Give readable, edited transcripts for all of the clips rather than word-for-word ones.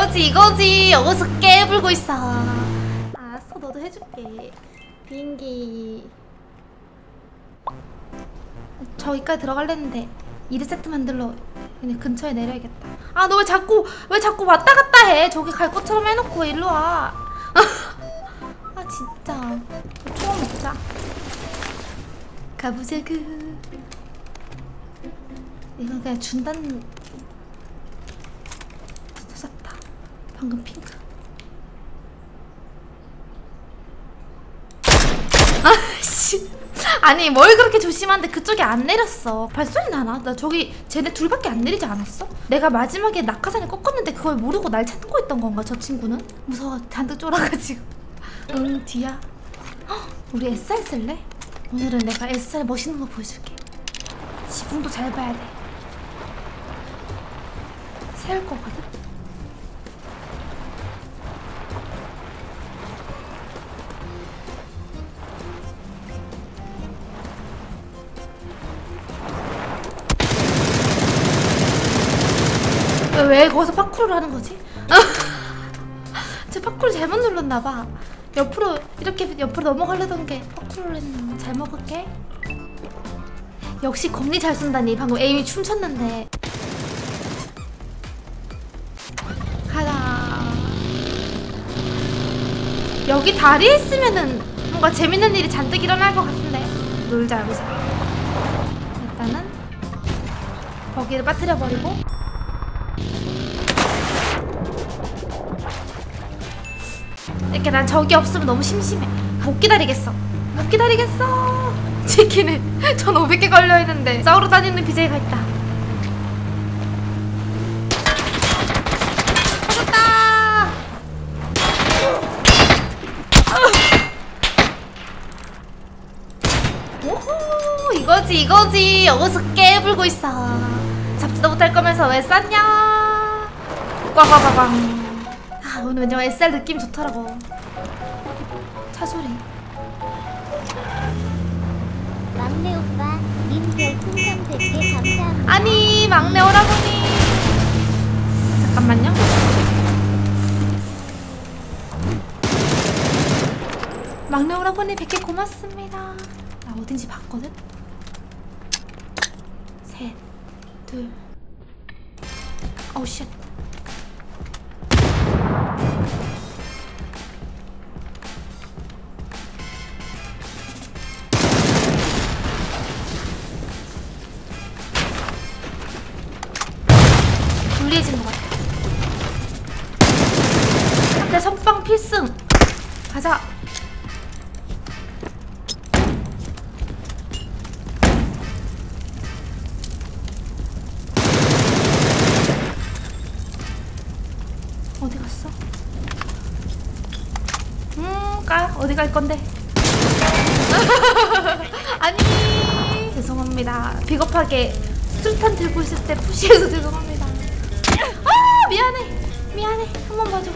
이거지. 여기서 깨불고 있어. 알았어, 너도 해줄게. 비행기 저기까지 들어갈랬는데 2대 세트 만들러 그냥 근처에 내려야겠다. 아, 너 왜 자꾸 왔다 갔다 해. 저기 갈 것처럼 해놓고 일로 와. 아, 진짜. 초밥 먹자. 가보자구. 이건 그냥 준다는. 찾았다. 방금 핑크. 아씨. 아니, 뭘 그렇게 조심한데 그쪽에 안 내렸어. 발소리 나나? 나 저기 쟤네 둘밖에 안 내리지 않았어? 내가 마지막에 낙하산을 꺾었는데 그걸 모르고 날 찾고 있던 건가, 저 친구는? 무서워. 잔뜩 쫄아가지고. 응, 뒤야. 헉, 우리 SR 쓸래? 오늘은 내가 SR 멋있는 거 보여줄게. 지붕도 잘 봐야 돼. 세울 거거든? 왜 거기서 파쿠르를 하는 거지? 쟤 파쿠르 잘못 눌렀나봐. 옆으로 이렇게 옆으로 넘어가려던 게 파쿠르를 했나. 잘 먹을게. 역시 겁니 잘 쏜다니. 방금 에임이 춤췄는데. 가자. 여기 다리에 있으면은 뭔가 재밌는 일이 잔뜩 일어날 것 같은데. 놀자 여기서. 일단은 거기를 빠뜨려버리고. 이렇게 난 저기 없으면 너무 심심해. 못 기다리겠어. 치킨은 1500개 걸려있는데 싸우러 다니는 BJ가 있다. 터졌다. 오호, 이거지. 여기서 깨불고 있어. 잡지도 못할 거면서 왜 쌌냐. 꽝꽝꽝꽝. 아, 오늘 왠지 SR 느낌 좋더라고. 차 소리. 막내 오빠, 님 별풍선 100개 감사합니다. 아니, 막내 오라버니. 잠깐만요. 막내 오라버니 100개 고맙습니다. 나 어딘지 봤거든? 셋, 둘. 어우, 쉣. 불리해진 것 같아. 내 선빵 필승. 가자. 어디 갔어? 어디 갈 건데? 아니, 죄송합니다. 비겁하게 술탄 들고 있을 때 푸시해서 죄송합니다. 아, 미안해. 한 번 봐줘.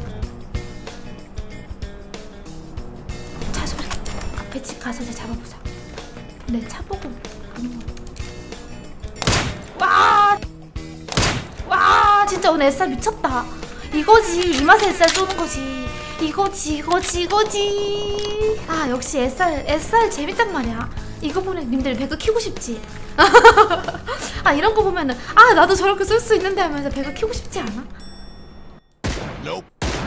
차 소리. 앞에 집 가서 이제 잡아보자. 내 차 보고 가는 거야. 와, 진짜 오늘 SR 미쳤다. 이거지, 이 맛에 SR 쏘는 거지. 이거지. 아, 역시 SR 재밌단 말이야. 이거 보면 님들 배그 키고 싶지? 아, 이런 거 보면은 아, 나도 저렇게 쏠 수 있는데 하면서 배그 키고 싶지 않아? Nope.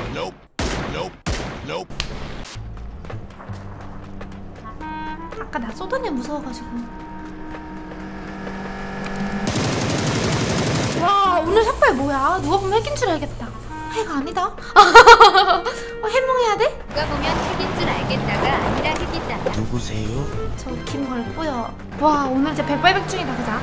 아까 나 쏘더니 무서워가지고. 와, 오늘 샷발 뭐야? 누가 보면 핵인 줄 알겠다. 핵 아니다? 해몽해야 돼? 누가 보면 핵인 줄 알겠다가 아니라 핵이잖아. 누구세요? 저 김걸고요. 와, 오늘 이제 백발백중이다. 그자?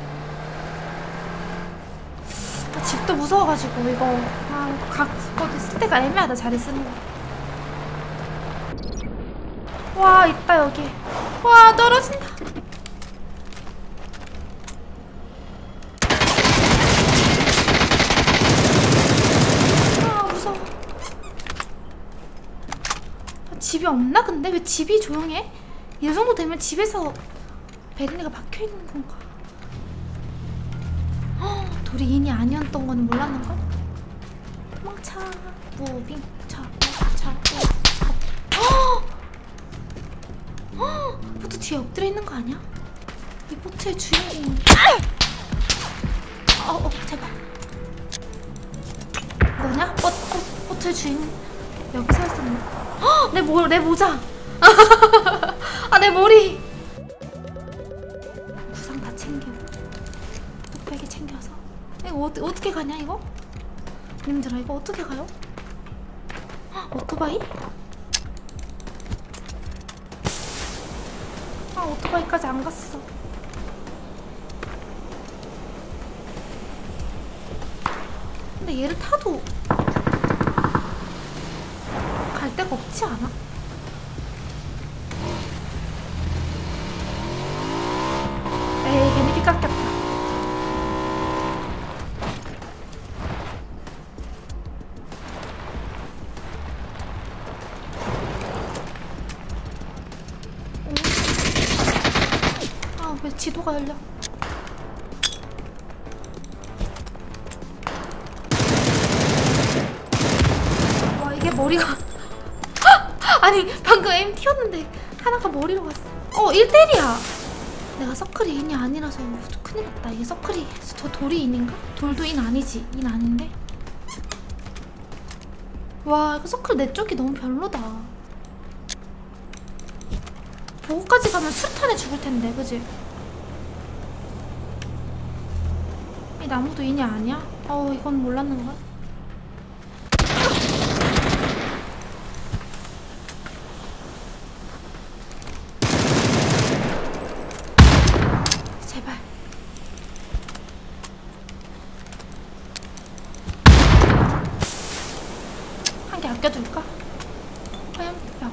아, 집도 무서워가지고 이거 어디 쓸 때가 애매하다. 자리 쓰는 거. 와, 있다 여기. 와, 떨어진다. 집이 없나 근데? 왜 집이 조용해? 이 정도 되면 집에서 베린이가 박혀있는 건가? 둘이 인이 아니었던 거는 몰랐는가? 차 무빙 차 보트 뒤에 엎드려 있는 거 아니야? 이 보트의 주인공. 제발. 뭐냐? 보트의 주인 여기 서 있었네. 내 모자. 아, 내 머리. 구상 다 챙겨. 뚝배기 챙겨서. 이거 어떻게 가냐 이거? 님들아 이거 어떻게 가요? 오토바이? 오토바이까지 안 갔어. 근데 얘를 타도 갈 데가 없지 않아? 에이 괜히 깎였다. 왜 지도가 열려? 와 이게 머리가 아니 방금 M 튀었는데 하나가 머리로 갔어. 1대1이야. 내가 서클이 인이 아니라서 큰일 났다. 이게 서클이 저 돌이 인인가? 돌도 인 아니지. 인 아닌데? 와 이거 서클 내 쪽이 너무 별로다. 보고까지 가면 수탄에 죽을 텐데 그지? 이 나무도 인이 아니야? 이건 몰랐는걸? 제발. 한 개 아껴둘까? 화염병.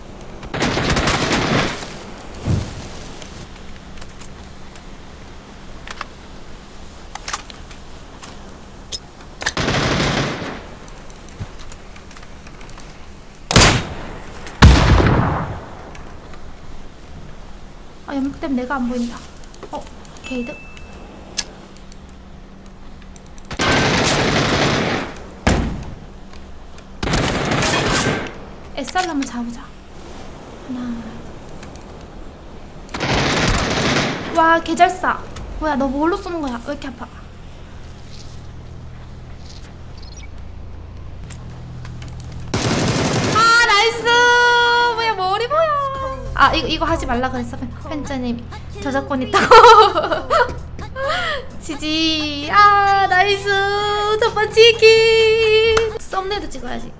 연막 때문에 내가 안 보인다. 게이드? SR 한번 잡으자. 하나. 와, 개 잘 쏴. 뭐야, 너 뭘로 쏘는 거야? 왜 이렇게 아파? 나이스! 뭐야, 머리 뭐야? 이거 하지 말라 그랬어. 팬자님 저작권 있다고. 지지. 나이스. 첫번 치킨. 썸네일도 찍어야지.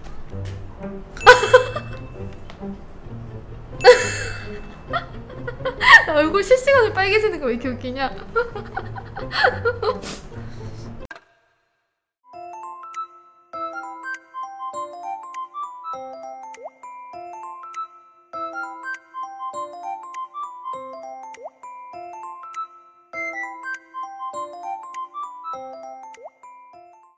얼굴 실시간으로 빨개지는 거 왜 이렇게 웃기냐?